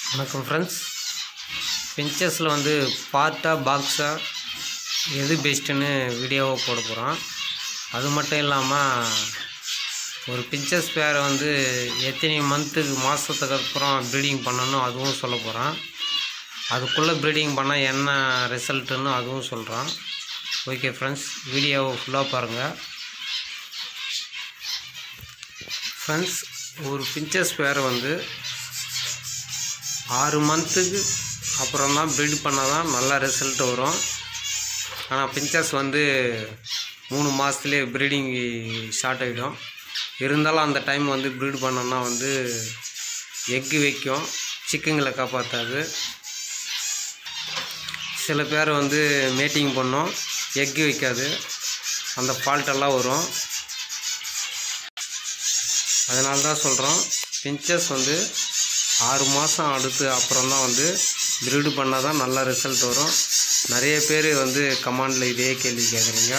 வணக்கம் ஃப்ரெண்ட்ஸ். பிஞ்சஸில் வந்து பார்ட்டாக பாக்ஸாக எது பெஸ்ட்டுன்னு வீடியோவை போட போகிறோம். அது மட்டும் இல்லாமல் ஒரு பிஞ்சஸ் பேரை வந்து எத்தனை மாதத்துக்கு அப்புறம் ப்ரீடிங் பண்ணணும் அதுவும் சொல்ல போகிறோம். அதுக்குள்ளே ப்ரீடிங் பண்ணால் என்ன ரிசல்ட்டுன்னு அதுவும் சொல்கிறோம். ஓகே ஃப்ரெண்ட்ஸ், வீடியோவை ஃபுல்லாக பாருங்கள். ஃப்ரெண்ட்ஸ், ஒரு பிஞ்சஸ் பேரை வந்து 6 மந்த்துக்கு அப்புறம் தான் ப்ரீட் பண்ணால் தான் நல்ல ரிசல்ட் வரும். ஆனால் பிஞ்சஸ் வந்து 3 மாதத்துலேயே ப்ரீடிங் ஸ்டார்ட் ஆகிடும். இருந்தாலும் அந்த டைம் வந்து ப்ரீட் பண்ணோன்னா வந்து எக்கு வைக்கும், சிக்குங்களை காப்பாற்றாது. சில பேர் வந்து மேட்டிங் பண்ணோம், எக்கு வைக்காது, அந்த ஃபால்ட்டெல்லாம் வரும். அதனால தான் சொல்கிறோம், பிஞ்சஸ் வந்து 6 மாதம் அடுத்து அப்புறம் தான் வந்து ப்ரீடு பண்ணால் தான் நல்ல ரிசல்ட் வரும். நிறைய பேர் வந்து கமாண்டில் இதே கேள்வி கேட்குறீங்க.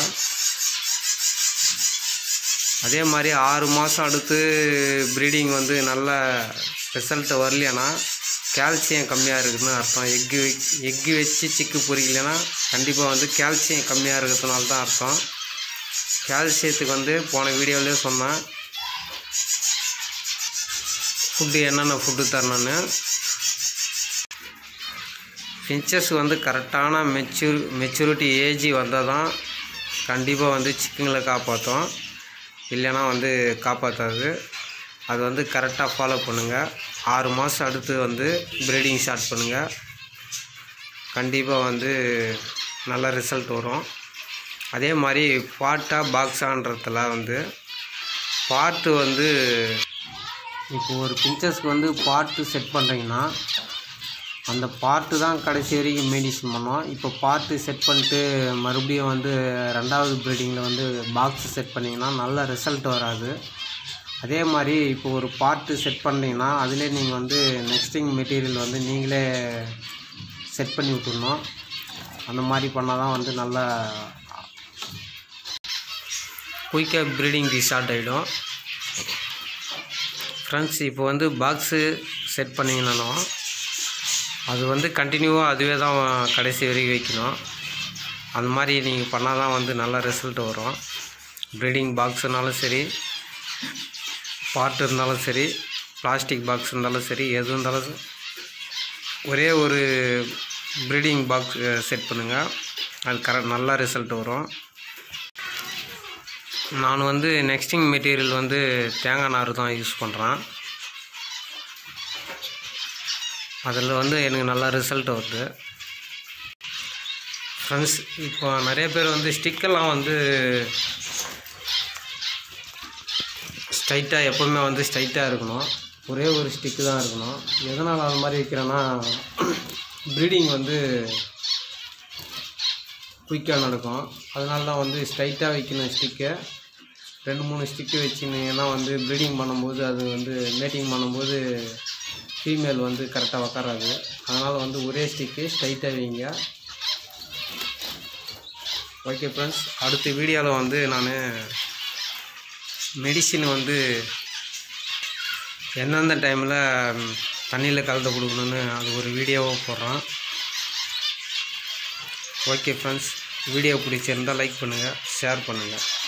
அதே மாதிரி 6 மாதம் அடுத்து ப்ரீடிங் வந்து நல்ல ரிசல்ட் வரலைன்னா கால்சியம் கம்மியாக இருக்குதுன்னு அர்த்தம். எக்கு வச்சு சிக்கு பொறிக்கலைன்னா கண்டிப்பாக வந்து கால்சியம் கம்மியாக இருக்கிறதுனால தான் அர்த்தம். கால்சியத்துக்கு வந்து போன வீடியோவிலே சொன்னேன், ஃபுட்டு என்னென்ன ஃபுட்டு தரணுன்னு. பிஞ்சஸ் வந்து கரெக்டான மெச்சூரிட்டி ஏஜ் வந்தால் தான் கண்டிப்பாக வந்து சிக்குங்களை காப்பாற்றும், இல்லைன்னா வந்து காப்பாற்றாது. அது வந்து கரெக்டாக ஃபாலோ பண்ணுங்கள். 6 மாதம் அடுத்து வந்து ப்ரீடிங் ஸ்டார்ட் பண்ணுங்கள், கண்டிப்பாக வந்து நல்ல ரிசல்ட் வரும். அதே மாதிரி பார்ட்டாக பாக்ஸான்றதுல வந்து பார்ட்டு வந்து இப்போ ஒரு பிஞ்சஸ்க்கு வந்து பார்ட்டு செட் பண்ணுறீங்கன்னா அந்த பார்ட்டு தான் கடைசி வரைக்கும் மெடிசன் பண்ணுவோம். இப்போ பார்ட்டு செட் பண்ணிட்டு மறுபடியும் வந்து 2வது ப்ரீடிங்கில் வந்து பாக்ஸ் செட் பண்ணிங்கன்னா நல்ல ரிசல்ட் வராது. அதே மாதிரி இப்போ ஒரு பார்ட்டு செட் பண்ணிங்கன்னா அதிலே நீங்கள் வந்து நெக்ஸ்டிங் மெட்டீரியல் வந்து நீங்களே செட் பண்ணி விட்டுடணும். அந்த மாதிரி பண்ணால் தான் வந்து நல்லா குயிக்காக ப்ரீடிங் ஸ்டார்ட் ஆகிடும். ஃப்ரெண்ட்ஸ், இப்போ வந்து பாக்ஸு செட் பண்ணிங்கனாலும் அது வந்து கண்டினியூவாக அதுவே தான் கடைசி வரைக்கும் வைக்கணும். அந்த மாதிரி நீங்கள் பண்ணால் தான் வந்து நல்ல ரிசல்ட் வரும். ப்ரீடிங் பாக்ஸுனாலும் சரி, பார்ட் இருந்தாலும் சரி, பிளாஸ்டிக் பாக்ஸ் இருந்தாலும் சரி, எது இருந்தாலும் ஒரே ஒரு ப்ரீடிங் பாக்ஸ் செட் பண்ணுங்கள், அது நல்ல ரிசல்ட் வரும். நான் வந்து நெக்ஸ்டிங் மெட்டீரியல் வந்து தேங்காய் நார் தான் யூஸ் பண்ணுறேன். அதில் வந்து எனக்கு நல்ல ரிசல்ட் வருது. ஃப்ரெண்ட்ஸ், இப்போ நிறைய பேர் வந்து ஸ்டிக்கெல்லாம் வந்து ஸ்ட்ரைட்டாக எப்போவுமே வந்து ஸ்ட்ரைட்டாக இருக்கணும், ஒரே ஒரு ஸ்டிக்கு தான் இருக்கணும். எதனால் அது மாதிரி வைக்கிறேன்னா ப்ரீடிங் வந்து குயிக்காக நடக்கும். அதனால தான் வந்து ஸ்ட்ரைட்டாக வைக்கணும் ஸ்டிக்கை. 2-3 ஸ்டிக்கு வச்சுருந்தீங்கன்னா வந்து ப்ரீடிங் பண்ணும்போது அது வந்து மேட்டிங் பண்ணும்போது ஃபீமேல் வந்து கரெக்டாக உக்காராது. அதனால் வந்து ஒரே ஸ்டிக்கு ஸ்ட்ரைட்டாக வைங்க. ஓகே ஃப்ரெண்ட்ஸ், அடுத்த வீடியோவில் வந்து நான் மெடிசின் வந்து எந்தெந்த டைமில் தண்ணியில் கலந்து கொடுக்கணுன்னு அது ஒரு வீடியோவை போடுறோம். ஓகே ஃப்ரெண்ட்ஸ், வீடியோ பிடிச்சிருந்தால் லைக் பண்ணுங்கள், ஷேர் பண்ணுங்கள்.